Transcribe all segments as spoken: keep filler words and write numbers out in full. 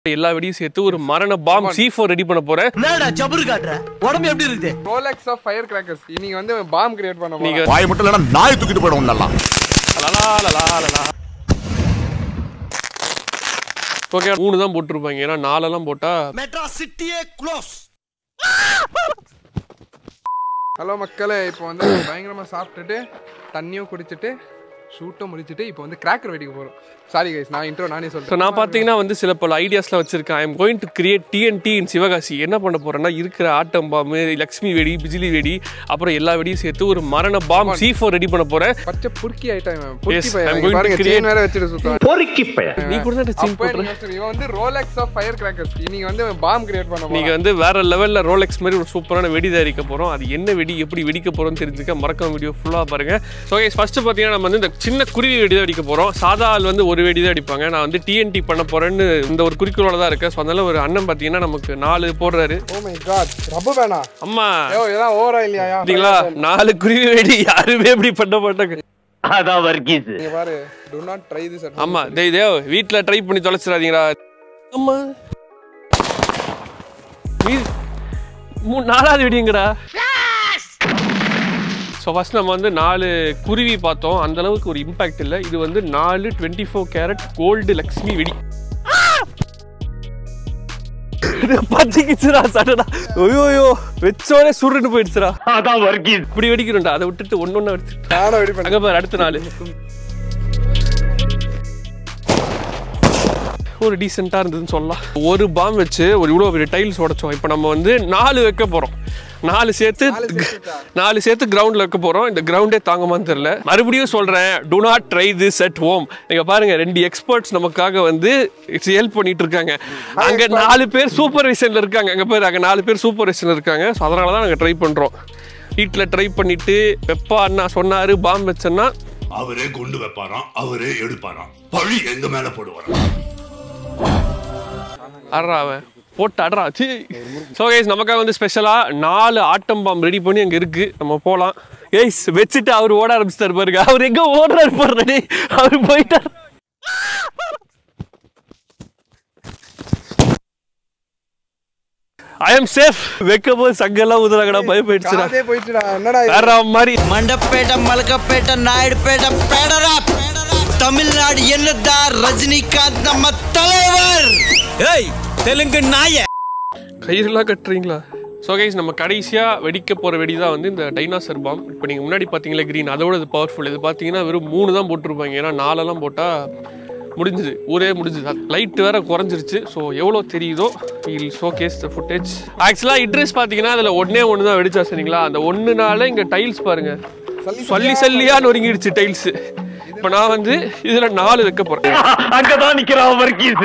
எல்லா வெடியும் சேர்த்து ஒரு மரண பாம் சி ஃபோர் ரெடி பண்ண போறேன். என்னடா ஜபர் காட்ற உடம்பு எப்படி இருக்கு? Rolex of fire crackers. நீங்க வந்து பாம் கிரியேட் பண்ண போறீங்க. நீங்க வாய் மட்டும் இல்லனா நாய் தூக்கிட்டு போய்டும் நல்லா. லலா லலா லலா. ஓகே மூணு தான் போட்டுருப்பாங்க. ஏன்னா நாலு எல்லாம் போட்டா மெட்ரா சிட்டியே க்ளோஸ். ஹலோ மக்களே, இப்போ வந்து பயங்கரமா சாப்பிட்டுட்டு தண்ணியும் குடிச்சிட்டு ஷூட்டும் முடிச்சிட்டு இப்போ வந்து கிராக்கர் வெடிக்க போறோம். சாரி கைஸ், நான் இன்ட்ரோ நானே சொல்றேன். நான் பாத்தீங்கன்னா வந்து சில பல ஐடியாஸ்லாம் வச்சிருக்கேன். I am going to create TNT in Sivakasi. என்ன பண்ண போறேன்னா இருக்கிற ஆட்டம் பாம்பு, லக்ஷ்மி வெடி, பிஜிலி வெடி, அப்புறம் எல்லா வெடியும் சேர்த்து ஒரு மரண பாம் சி ஃபோர் ரெடி பண்ண போறேன். பச்சை புர்க்கி ஐட்டம் புர்க்கி பையன் பாருங்க, செயின் வேற வச்சிட்டு சுத்துறான். பொறுக்கி பையன் நீ கூட தான் செயின் போடுற. இவன் வந்து ரோலெக்ஸ் ஆஃப் ஃபயர் கிராக்கர்ஸ். நீங்க வந்து பாம் கிரியேட் பண்ண போறீங்க. நீங்க வந்து வேற லெவல்ல ரோலெக்ஸ் மாதிரி ஒரு சூப்பரான வெடி தயாரிக்க போறோம். அது என்ன வெடி, எப்படி வெடிக்க போறோம்னு தெரிஞ்சுக்க மறக்காம வீடியோ ஃபுல்லா பாருங்க. சோ கைஸ், ஃபர்ஸ்ட் பாத்தீங்கன்னா நம்ம வந்து இந்த சின்ன குருவி வெடி தான் அடிக்க போறோம். சாதா ஆள் வந்து ஒரு வெடி தான் அடிப்பாங்க. நான் வந்து டிஎன்டி பண்ண போறேன்னு இந்த ஒரு குறிக்கோளோட தான் இருக்கேன். ஸோ அதனால ஒரு அண்ணன் பார்த்தீங்கன்னா நமக்கு நாலு போடுறாரு. ஓ மை காட், ரப்பு வேணா அம்மா ஏய் இதெல்லாம் ஓவரா இல்லையா? பாத்தீங்களா, நாலு குருவி வெடி யாருமே இப்படி பண்ண மாட்டாங்க. அதான் வர்க்கீஸ். நீங்க பாரு, do not try this at home. ஆமா டேய் டேய் வீட்ல ட்ரை பண்ணி தொலைச்சிராதீங்கடா. அம்மா நீ மூணு நாலாவது வெடிங்கடா. ஸோ ஃபஸ்ட் நம்ம வந்து நாலு குருவி பார்த்தோம். அந்த அளவுக்கு ஒரு இம்பாக்ட் இல்லை. இது வந்து நாலு twenty four carat gold Lakshmi வெடி. பச்சிக்கிச்சுடா சடனா. ஐயோ வெச்சோடே சுருன்னு போயிடுச்சுடா. அதான் வர்க்கீஸ். இப்படி வெடிக்கிறோம்டா. அதை விட்டுட்டு ஒன்னு ஒன்னு வெடிச்சு நானும் வெடி பண்ண. அங்க பாரு அடுத்த நாலு ஒரு டீசெண்டாக இருந்ததுன்னு சொல்லலாம். ஒரு பாம் வச்சு ஒரு இவ்வளோ பெரிய டைல்ஸ் உடைச்சோம். இப்போ நம்ம வந்து நாலு வைக்க போகிறோம். நாலு சேர்த்து நாலு சேர்த்து கிரவுண்டில் வைக்க போகிறோம். இந்த கிரவுண்டே தாங்கமான்னு தெரியல. மறுபடியும் சொல்கிறேன், do not try this at home. நீங்கள் பாருங்கள், ரெண்டு எக்ஸ்பர்ட்ஸ் நமக்காக வந்து ஹெல்ப் பண்ணிட்டு இருக்காங்க. அங்கே நாலு பேர் சூப்பர்விஷனில் இருக்காங்க. அங்கே பேர் அங்கே நாலு பேர் சூப்பர்விஷனில் இருக்காங்க. ஸோ அதனால தான் நாங்கள் ட்ரை பண்ணுறோம். வீட்டில் ட்ரை பண்ணிவிட்டு பெப்பா அண்ணா சொன்னார் பாம் வச்சேன்னா அவரே குண்டு வைப்பாராம், அவரே எடுப்பாராம், பழி எங்க மேல போடுவாராம். அட்ரா அவன் போட்டு அட்ரா. ஸோ கைஸ், நமக்காக வந்து ஸ்பெஷலாக நாலு ஆட்டம் பாம் ரெடி பண்ணி அங்கே இருக்குது. நம்ம போகலாம். கைஸ் வச்சுட்டு அவர் ஓட ஆரம்பிச்சிட்டாரு பாருங்க. அவர் எங்கே ஓடுறாரு பாருடி. அவர் போயிட்டார். I am safe. வைக்கும்போது சங்கெல்லாம் ஊதுறாங்கடா. பயம் போயிடுச்சுடா. அதே போயிடுச்சுடா. என்னடா வேற மாதிரி மண்டப்பேட்டை, மலக்கப்பேட்டை, நாயுடுபேட்டை, பேடரா தமிழ்நாடு என்னடா ரஜினிகாந்த் நம்ம தலைவர். ஏய் தெலுங்கு நாய கயிறுலாம் கட்டுறீங்களா? ஸோ கைஸ், நம்ம கடைசியாக வெடிக்க போகிற வெடி தான் வந்து இந்த டைனாசர் பாம். இப்போ நீங்கள் முன்னாடி பார்த்தீங்களா க்ரீன், அதோட இது பவர்ஃபுல். இது பார்த்தீங்கன்னா வெறும் மூணு தான் போட்டிருப்பாங்க. ஏன்னா நாலெல்லாம் போட்டால் முடிஞ்சுது, ஊரே முடிஞ்சுது. லைட் வேறு குறைஞ்சிருச்சு. ஸோ எவ்வளோ தெரியுதோ will showcase the footage. ஆக்சுவலாக இட்ரெஸ் பார்த்தீங்கன்னா அதில் ஒன்றே ஒன்று தான் வெடிச்சா சரிங்களா. அந்த ஒன்றுனால இங்கே டைல்ஸ் பாருங்கள் சல்லி சல்லியாக நொறுங்கிடுச்சு டைல்ஸு. இப்போ நான் வந்து இதில் நாலு வைக்க போகிறேன். அங்கதான் நிக்கிறான் வர்க்கீஸ்.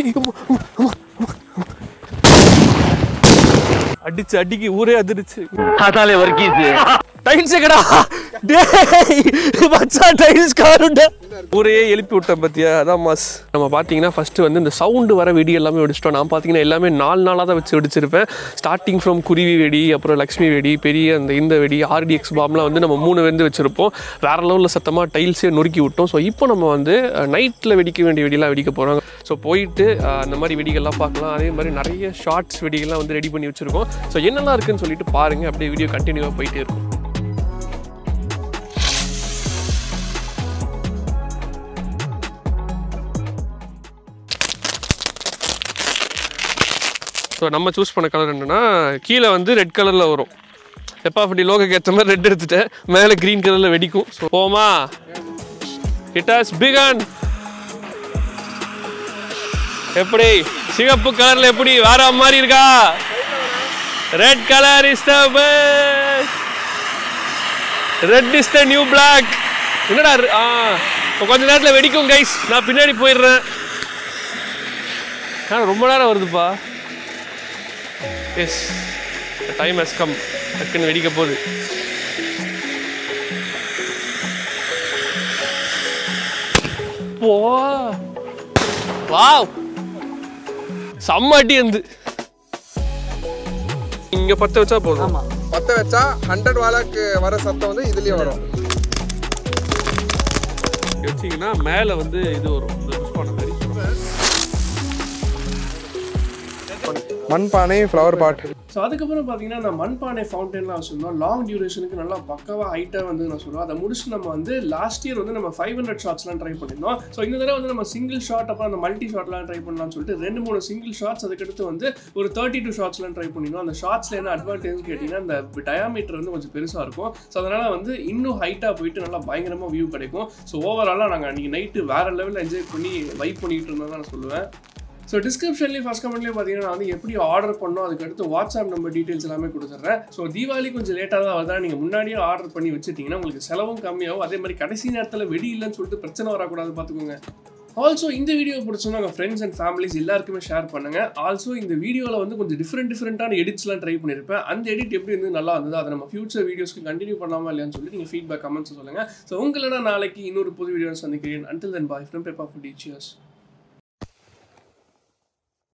அடிச்சு அடிக்கி ஊரே அதிர்ச்சு. அதாலே வர்க்கீஸ். டைல்ஸ் எங்கடா? டேய் மச்சா, டைல்ஸ் காருண்டா. ஊரே எழுப்பி விட்டேன் பாத்தியா. அதான் மாஸ். நம்ம பார்த்தீங்கன்னா ஃபர்ஸ்ட் வந்து இந்த சவுண்டு வர வெடி எல்லாமே வெடிச்சிட்டோம். நான் பார்த்தீங்கன்னா எல்லாமே நாலு நாளாக தான் வச்சு வெடிச்சிருப்பேன். ஸ்டார்டிங் ஃப்ரம் குருவி வெடி, அப்புறம் லக்ஷ்மி வெடி, பெரிய அந்த இந்த வெடி, ஆர்டிஎக்ஸ் பாம்லாம் வந்து நம்ம மூணு வந்து வச்சிருப்போம். வேற லெவலில் சத்தமாக டைல்ஸே நொறுக்கி விட்டோம். ஸோ இப்போ நம்ம வந்து நைட்டில் வெடிக்க வேண்டிய வெடிலாம் வெடிக்க போகிறோம். ஸோ போயிட்டு அந்த மாதிரி வெடிகள்லாம் பார்க்கலாம். அதே மாதிரி நிறைய ஷார்ட்ஸ் வெடிகள்லாம் வந்து ரெடி பண்ணி வச்சுருக்கோம். ஸோ என்னெல்லாம் இருக்குன்னு சொல்லிட்டு பாருங்கள். அப்படியே வீடியோ கண்டினியூவாக போயிட்டே இருக்கும். ஸோ நம்ம சூஸ் பண்ண கலர் என்னென்னா, கீழே வந்து ரெட் கலரில் வரும். பெப்பா ஃபுடி லோகோக்கு ஏற்ற மாதிரி ரெட் எடுத்துட்டேன். மேலே க்ரீன் கலரில் வெடிக்கும். ஸோ போமா, இட் ஹாஸ் பிகன். எப்படி சிவப்பு கலரில் எப்படி வேற மாதிரி இருக்கா? Red colour is the best. Red is the new black. என்னடா ஆ கொஞ்ச நேரத்தில் வெடிக்கும் கைஸ். நான் பின்னாடி போயிடுறேன். ஆனால் ரொம்ப நேரம் வருதுப்பா. Yes, time has come. டக்குன்னு வெடிக்க போகுது. வாவ், செம்ம அடி வந்து. இங்க பத்த வச்சா போதும். பத்த வச்சா ஹண்ட்ரட் வாலாக்கு வர சத்தம் வந்து இதுலயே வரும். வச்சீங்கன்னா மேல வந்து இது வரும், இந்த புஷ்பான மாதிரி. மண்பானை ஃப்ளவர் பாட். ஸோ அதுக்கப்புறம் பார்த்தீங்கன்னா அந்த மண்பானை ஃபவுண்டெயின்லாம் வச்சுருந்தோம். லாங் டியூரேஷனுக்கு நல்லா பக்காவாக ஹைட்டாக வந்து நான் சொல்லுவேன். அதை முடிச்சு நம்ம வந்து லாஸ்ட் இயர் வந்து நம்ம ஃபைவ் ஹண்ட்ரட் ஷாட்ஸ்லாம் ட்ரை பண்ணியிருந்தோம். ஸோ இந்த தடவை வந்து நம்ம சிங்கிள் ஷாட் அப்புறம் அந்த மல்டி ஷாட்லாம் ட்ரை பண்ணலாம்னு சொல்லிட்டு ரெண்டு மூணு சிங்கிள் ஷாட்ஸ், அதுக்கடுத்து வந்து ஒரு தேர்ட்டி டூ ஷாட்ஸ்லாம் ட்ரை பண்ணியிருந்தோம். அந்த ஷாட்ஸில் என்ன அட்வான்டேஜ் கேட்டிங்கன்னா அந்த டயாமீட்டர் வந்து கொஞ்சம் பெருசாக இருக்கும். ஸோ அதனால் வந்து இன்னும் ஹைட்டாக போயிட்டு நல்லா பயங்கரமாக வியூ கிடைக்கும். ஸோ ஓவராலாக நாங்கள் அன்றைக்கி நைட்டு வேறு லெவலில் என்ஜாய் பண்ணி வைப் பண்ணிக்கிட்டு இருந்தோம் தான் நான் சொல்லுவேன். ஸோ டிஸ்கிரிப்ஷன்லேயும் ஃபஸ்ட் கமெண்ட்லேயும் பார்த்தீங்கன்னா நான் வந்து எப்படி ஆர்டர் பண்ணோம், அதுக்கடுத்து வாட்ஸ்அப் நம்பர் டீட்டெயில்ஸ் எல்லாமே கொடுத்துட்றேன். ஸோ தீபாவளி கொஞ்சம் லேட்டாக தான் வருதா, நீங்கள் முன்னாடியே ஆர்டர் பண்ணி வச்சுட்டிங்கன்னா உங்களுக்கு செலவும் கம்மியாகும். அதே மாதிரி கடைசி நேரத்தில் வெடி இல்லைன்னு சொல்லிட்டு பிரச்சனை வரக்கூடாது பார்த்துக்கோங்க. ஆல்சோ இந்த வீடியோ பிடிச்சோன்னா உங்கள் ஃப்ரெண்ட்ஸ் அண்ட் ஃபேமிலிஸ் எல்லாருக்குமே ஷேர் பண்ணுங்கள். ஆல்சோ இந்த வீடியோவில் வந்து கொஞ்சம் டிஃப்ரெண்ட் டிஃப்ரெண்ட்டான எடிட்ஸ்லாம் ட்ரை பண்ணியிருப்பேன். அந்த எடிட் எப்படி இருந்து நல்லா இருந்தது, அதை நம்ம ஃபியூச்சர் வீடியோஸ்க்கு கண்டினியூ பண்ணாமல் இல்லையான்னு சொல்லி நீங்கள் ஃபீட்பேக் கமெண்ட்ஸ் சொல்லுங்கள். ஸோ உங்களோட நாளைக்கு இன்னொரு புது வீடியோ சந்திக்கிறேன். Until then bye from Peppa Foodie. Cheers.